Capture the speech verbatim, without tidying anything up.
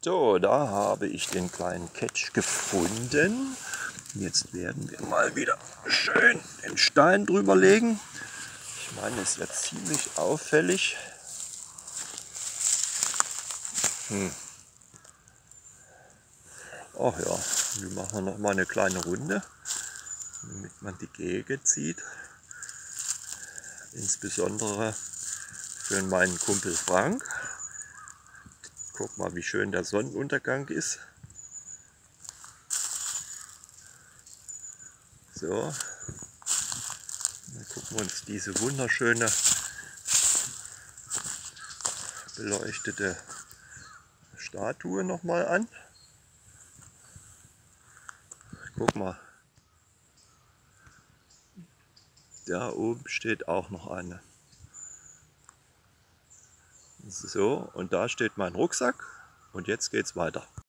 So, da habe ich den kleinen Catch gefunden. Jetzt werden wir mal wieder schön den Stein drüber legen. Ich meine, es wird ziemlich auffällig. Hm. Ach ja, wir machen noch mal eine kleine Runde, damit man die Gegend sieht. Insbesondere für meinen Kumpel Frank. Guck mal, wie schön der Sonnenuntergang ist. So, dann gucken wir uns diese wunderschöne beleuchtete Statue noch mal an. Guck mal, da oben steht auch noch eine. So, und da steht mein Rucksack und jetzt geht's weiter.